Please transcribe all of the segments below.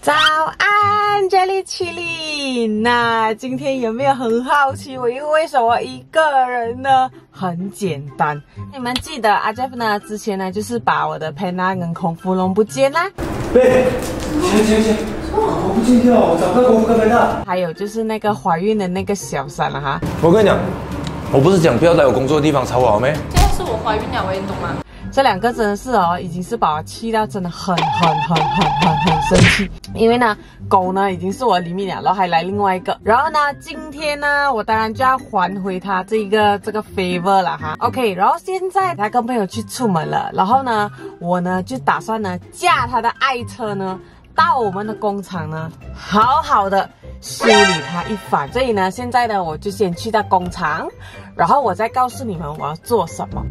早安，这里麒麟。那今天有没有很好奇我又为什么一个人呢？很简单，你们记得阿 Jeff 呢之前呢就是把我的 Panda 跟孔夫龙不见啦。 对，行，我不见掉，我找不到孔夫跟 Panda。 还有就是那个怀孕的那个小三了哈。 我跟你讲，我不是讲不要在我工作的地方吵我没？ 现在是我怀孕了，我也懂吗？ 这两个真的是哦，已经是把我气到真的很生气。因为呢，狗呢已经是我的里面了，然后还来另外一个。然后呢，今天呢，我当然就要还回他这个 favor 了哈。OK， 然后现在他跟朋友去出门了，然后呢，我呢就打算呢驾他的爱车呢到我们的工厂呢，好好的修理它一番。所以呢，现在呢我就先去到工厂，然后我再告诉你们我要做什么。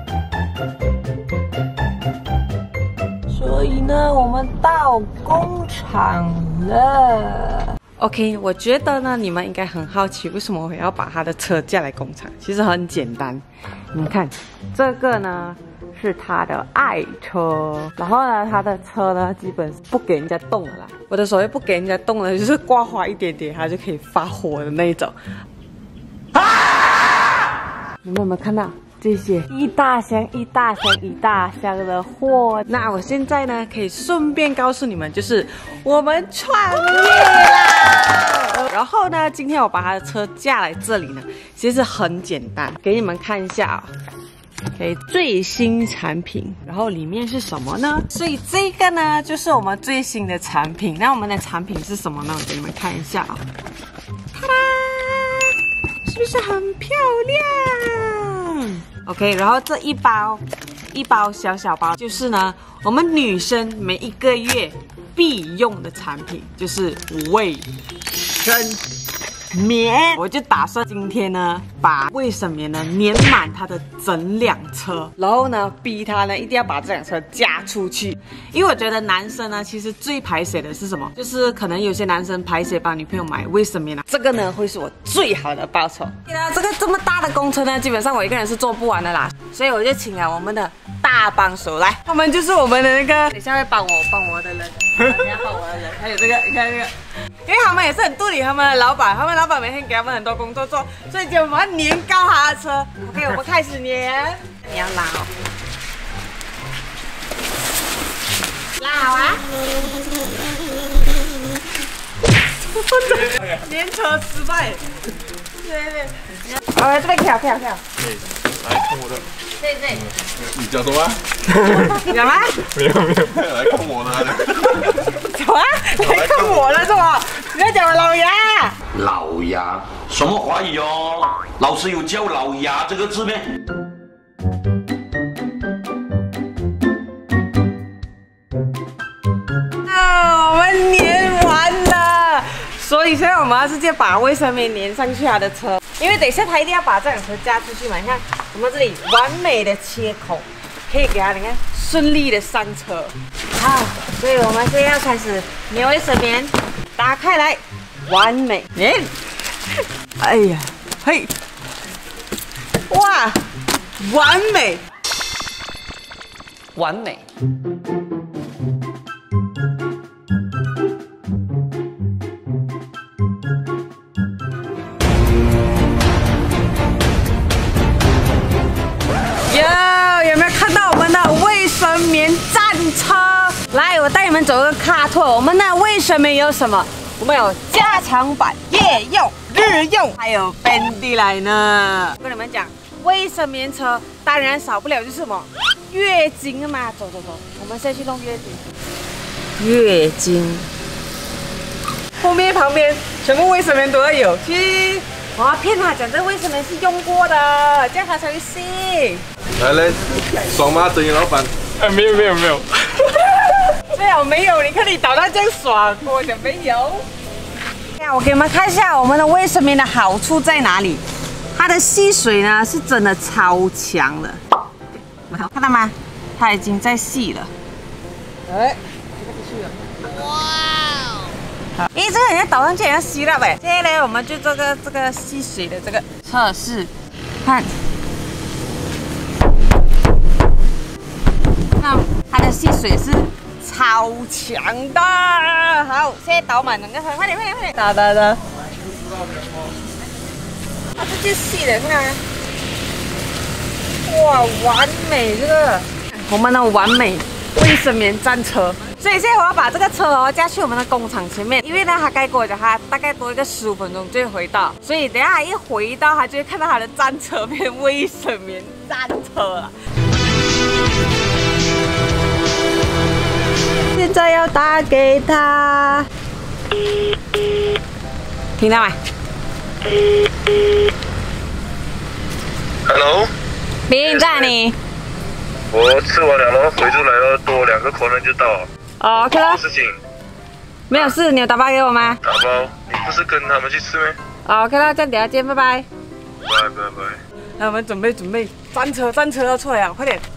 所以呢，我们到工厂了。OK， 我觉得呢，你们应该很好奇，为什么我要把他的车驾来工厂？其实很简单，你们看，这个呢是他的爱车，然后呢，他的车呢基本不给人家动了啦。我的所谓不给人家动了，就是刮花一点点，它就可以发火的那一种。你们有没有看到？这些一大箱的货，那我现在呢可以顺便告诉你们，就是我们创业啦。然后呢，今天我把他的车架来这里呢，其实很简单，给你们看一下啊、OK， 最新产品，然后里面是什么呢？所以这个呢就是我们最新的产品。那我们的产品是什么呢？我给你们看一下啊、哒哒，是不是很漂亮？OK， 然后这一包小包就是呢，我们女生每一个月必用的产品，就是卫生棉。我就打算今天呢，把卫生棉呢粘满它的整辆车，然后呢，逼他呢一定要把这辆车驾出去。因为我觉得男生呢，其实最排泄的是什么？就是可能有些男生排泄帮女朋友买卫生棉啊，这个呢会是我最好的报酬。这个这么大的工程呢，基本上我一个人是做不完的啦，所以我就请了我们的大帮手来，他们就是我们的那个，等一下会帮我的人，等一下帮我的人，还有这个，你看这个。因为他们也是很肚里他们的老板，他们老板每天给他们很多工作做，所以今天我们要粘高他的车。OK， 我们开始粘，你要拉哦，拉好啊！粘车失败，对，这边跳。 来看我的。 对。 你讲什么？ 有吗？ 没有，来看我的。 什么？来看我的是吗？你在讲我老牙？ 老牙？什么华语哦？老师有教老牙这个字没？ 我们粘完了，所以现在我们要直接把卫生棉粘上去他的车，因为等一下他一定要把这辆车驾出去嘛。你看我们这里完美的切口，可以给他你看顺利的上车。好，所以我们现在要开始粘卫生棉，打开来，完美粘。哎呀，嘿，哇，完美。有没有看到我们的卫生棉战车？来，我带你们走个卡拓。我们的卫生棉有什么？我们有加强版、夜用、日用，还有本地来呢。我跟你们讲，卫生棉车当然少不了就是什么月经嘛。走，我们先去弄月经。月经，后面旁边全部卫生棉都要有。去，我要骗他讲这卫生棉是用过的，这样他才会信。 来，爽吗？整眼老板？没有。 最好没有，你看你导到这样爽，跟我讲没有。我给你们看一下我们的卫生棉的好处在哪里。它的吸水呢是真的超强的，看到吗？它已经在吸了。哎，哇！好，这个人家导上去也要吸了呗。接下来我们就做这个吸水的这个测试，看。那它的吸水是超强的。好， 现在倒满整个车，快点，打。啊，这件细的，看。哇，完美这个，我们的完美卫生棉战车。所以现在我要把这个车驾去我们的工厂前面，因为呢，他该跟我讲，他大概多一个15分钟就会回到，所以等下他一回到，他就会看到他的战车变卫生棉战车了。现在要打给他，听到没 ？Hello， 斌在你？ 我吃完了咯，回出来了，多2个客人就到了。 哦 ，OK 了。 事情？ 没有事，你有打包给我吗？ 打包，你不是跟他们去吃吗？ 好 ，OK 了，这样等下见，拜拜。 拜。 那我们准备，战车要出来了，快点。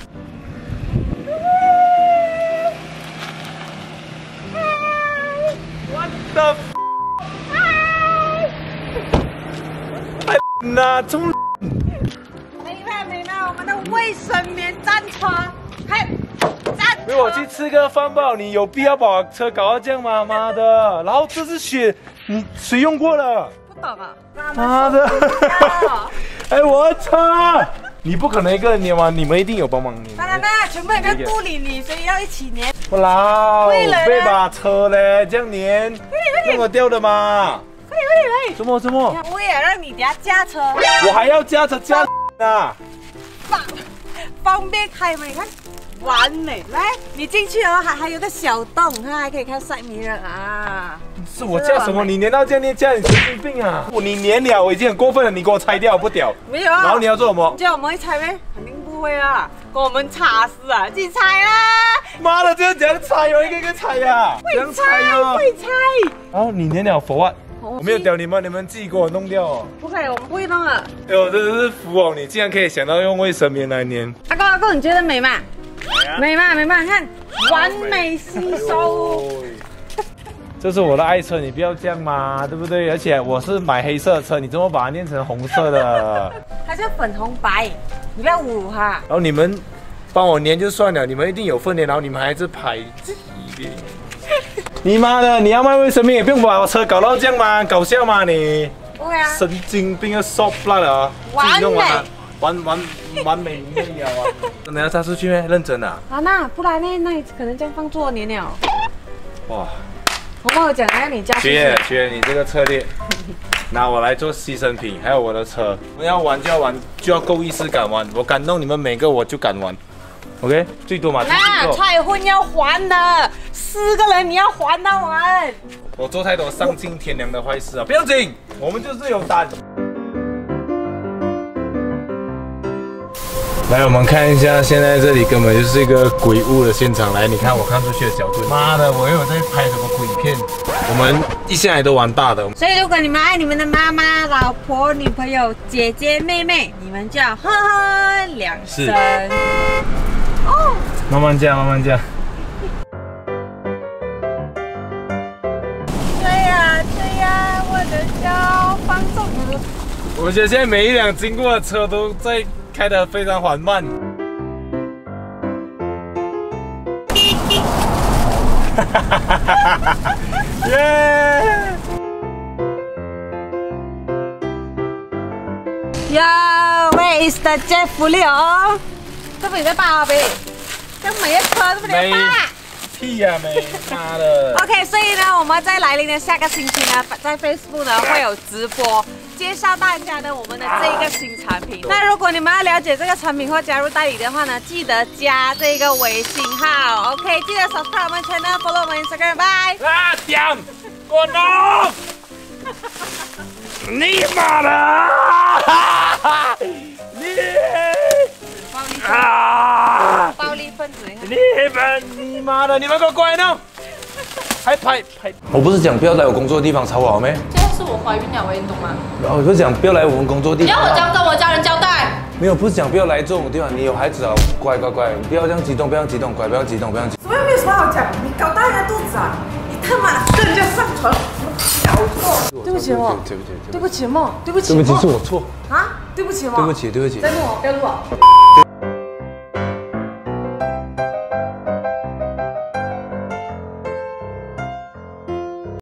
那中。 美貌，我们的卫生棉战车，还战。 陪我去吃个饭吧，你有必要把我车搞到这样吗？妈的！然后这是血，你谁用过了？ 不懂啊！ 妈的！哎，我的车！你不可能一个人粘完，你们一定有帮忙粘。 当然啦，全部人在顾你，所以要一起粘。 不啦，背把车嘞，这样粘，弄得掉的吗？ 快点！ 怎么？ 我也让你等下驾车。 我还要驾车驾啊！ 方便开吗？你看，完美。来，你进去哦，还有个小洞，看还可以看晒迷人啊。 是我驾什么？你粘到这样，你驾你神经病啊！你粘了，我已经很过分了，你给我拆掉不屌？ 没有啊。 然后你要做什么？ 叫我们会拆咩？肯定不会啊，跟我们查事啊，自己拆啊！ 妈的，这样怎样拆哦？一个一个拆呀！ 会拆，会拆。 然后你粘了 for what？我没有屌你们，你们自己给我弄掉哦。 不可以，我们不会弄啊。 哎呦，真的是服哦！你竟然可以想到用卫生棉来粘。 阿公，你觉得美吗？美吗？看，完美吸收。 这是我的爱车，你不要这样嘛，对不对？而且我是买黑色的车，你怎么把它捏成红色的？ 它叫粉红白，你不要侮辱它。 然后你们帮我粘就算了，你们一定有分的，然后你们还是排挤。你妈的！你要卖卫生棉也不用把我车搞到这样嘛，搞笑吗你？ 不会啊。 神经病啊 ，so blood 啊！ 完美。 完美没了啊！真的要踏出去咩？认真啊？ 啊，那不然呢？那你可能这样放做粘了。 哇！ 我跟我讲，要你驾。 学你这个策略，拿我来做牺牲品，还有我的车。我们要玩就要够仪式感玩，我感动你们每个我就敢玩。OK， 最多嘛。 那拆婚要还的，4个人你要还到完。 我做太多丧尽天良的坏事啊！不要紧，我们就是有胆。来，我们看一下，现在这里根本就是一个鬼屋的现场。来，你看我看出去的角度，妈的，我有在拍什么鬼片？我们一向来都玩大的。 所以，如果你们爱你们的妈妈、老婆、女朋友、姐姐、妹妹，你们就要呵呵2声。哦， 慢慢加。 对呀，我的脚放纵了。 我觉得现在每一辆经过的车都在开得非常缓慢。耶！ Yo，where is the Jeff Leo？ 这不是在巴呗？这每一车都不得巴。 屁呀，没妈的。 OK， 所以呢，我们在来临的下个星期呢，在 Facebook 呢会有直播，介绍大家呢我们的这个新产品。那如果你们要了解这个产品或加入代理的话呢，记得加这个微信号。OK， 记得 subscribe 我们 channel，follow 我们 Instagram， 拜。 啊，点，滚哦！你妈的！你啊！ 暴力分子， 你妈的！你们给我过来弄！还拍！ 我不是讲不要来我工作的地方吵我好没？ 现在是我怀孕了，喂，你懂吗？ 我不是讲不要来我们工作的地方。 你要我这样跟我家人交代？ 没有，不是讲不要来这种地方。你有孩子啊，乖，你不要这样激动，乖，不要激动。 什么又没有什么好讲？你搞大人家肚子啊！你他妈跟人家上床，小错！对不起我，对不起梦，对不起，是我错啊！对不起梦， 对不起， 再录我，不要录我。